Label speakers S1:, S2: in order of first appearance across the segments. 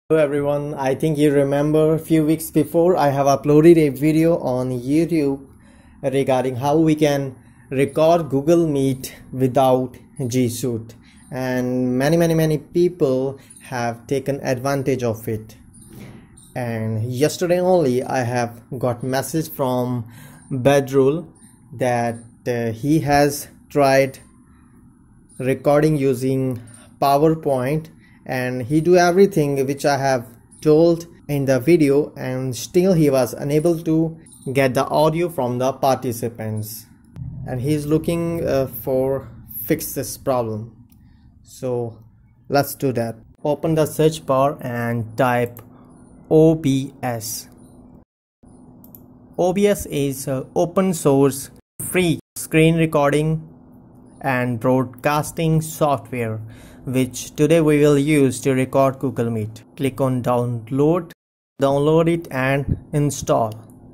S1: Hello everyone, I think you remember a few weeks before I have uploaded a video on YouTube regarding how we can record Google Meet without G Suite, and many people have taken advantage of it. And yesterday only I have got message from Bedrul that he has tried recording using PowerPoint, and he do everything which I have told in the video, and still he was unable to get the audio from the participants, and he's looking for fix this problem. So let's do that. Open the search bar and type OBS. OBS is open source free screen recording and broadcasting software, which today we will use to record Google Meet. Click on download it and install.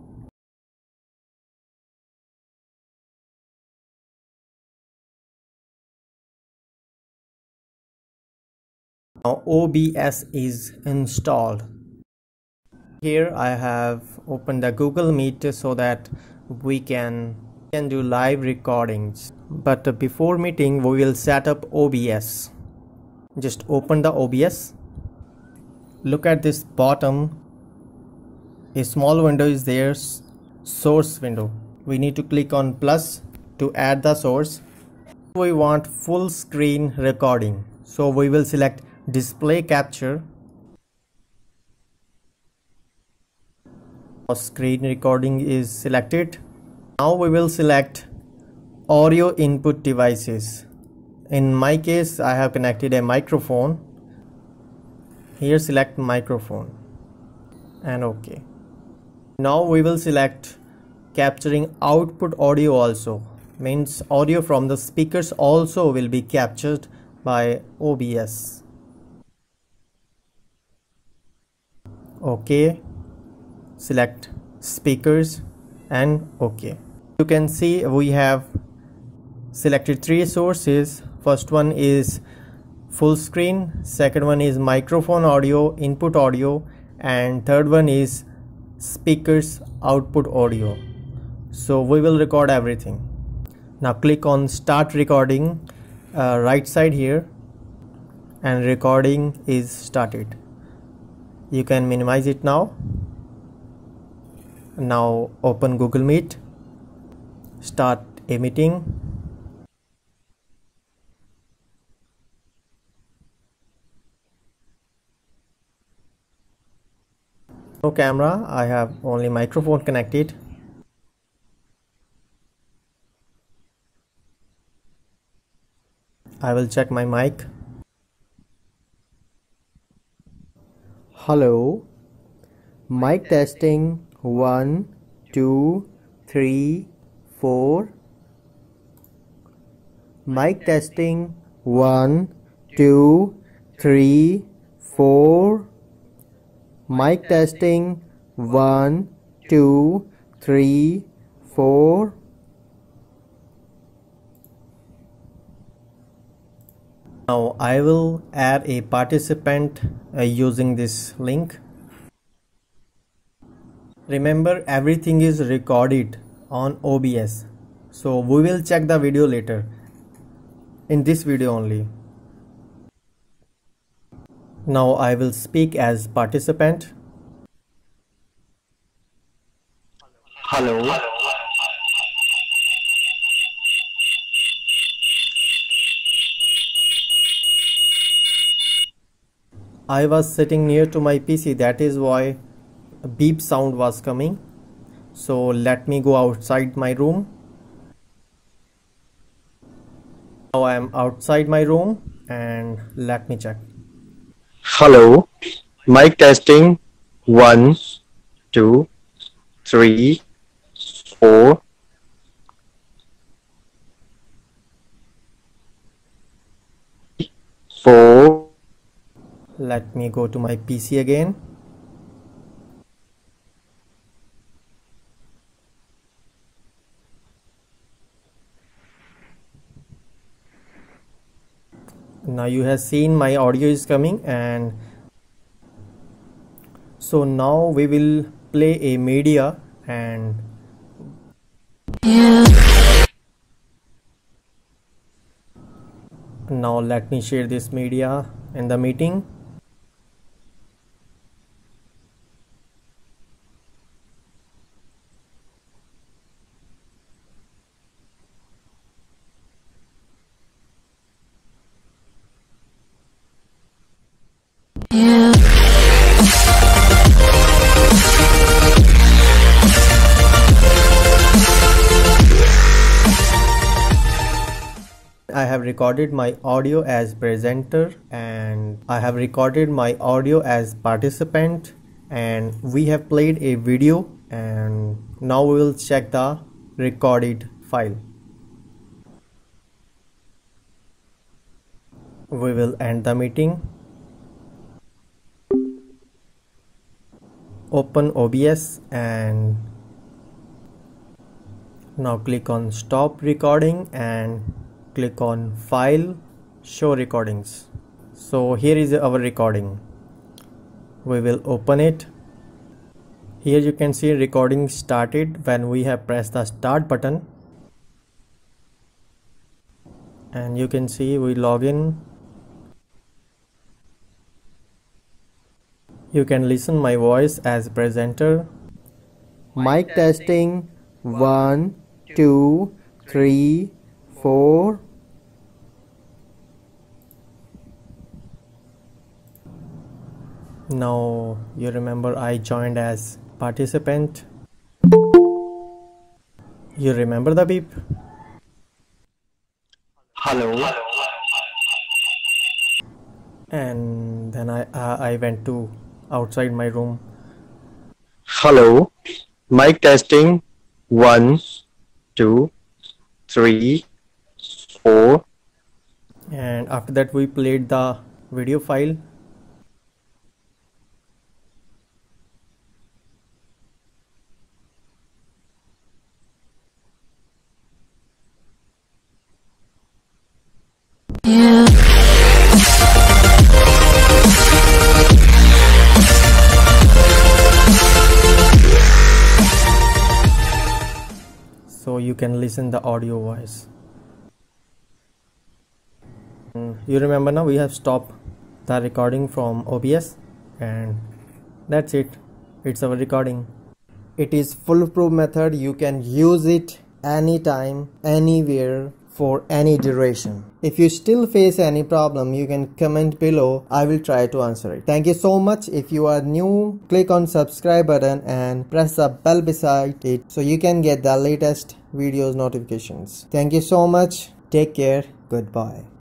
S1: Now OBS is installed. Here I have opened the Google Meet so that we can do live recordings. But before meeting we will set up OBS. Just open the OBS. Look at this bottom, a small window is there, source window. We need to click on plus to add the source. We want full screen recording, so we will select display capture. Our screen recording is selected. Now we will select audio input devices. In my case I have connected a microphone. Here select microphone and OK. Now we will select capturing output audio also, means audio from the speakers also will be captured by OBS. OK. Select speakers and OK. You can see we have selected three sources. First one is full screen, second one is microphone audio, input audio, and third one is speakers output audio. So we will record everything. Now click on start recording, right side here, and recording is started. You can minimize it now. Now open Google Meet, start a meeting. No camera, I have only microphone connected. I will check my mic. Hello, mic testing 1 2 3 4. Mic testing 1 2 3 4. Mic testing 1 2 3 4. Now I will add a participant using this link. Remember, everything is recorded on OBS, so we will check the video later in this video only. Now I will speak as participant.
S2: Hello.
S1: I was sitting near to my PC, that is why a beep sound was coming. So let me go outside my room. Now I am outside my room and let me check.
S2: Hello. Mic testing 1 2 3 4.
S1: Let me go to my PC again. Now you have seen my audio is coming, and So now we will play a media, and now let me share this media in the meeting. I have recorded my audio as presenter, and I have recorded my audio as participant, and we have played a video, and now we will check the recorded file. We will end the meeting. Open OBS and now click on stop recording and click on file, show recordings. So here is our recording. We will open it. Here you can see recording started when we have pressed the start button, and you can see we log in. You can listen my voice as presenter. Mic testing 1 2 3 4. Now you remember I joined as participant. You remember the beep?
S2: Hello.
S1: And then I went to outside my room.
S2: Hello. Mic testing 1 2 3 4.
S1: And after that we played the video file. So you can listen the audio voice. You remember now we have stopped the recording from OBS, and that's it. It's our recording. It is foolproof method. You can use it anytime, anywhere, for any duration. If you still face any problem, you can comment below. I will try to answer it. Thank you so much. If you are new, click on subscribe button and press the bell beside it so you can get the latest videos notifications. Thank you so much. Take care. Goodbye.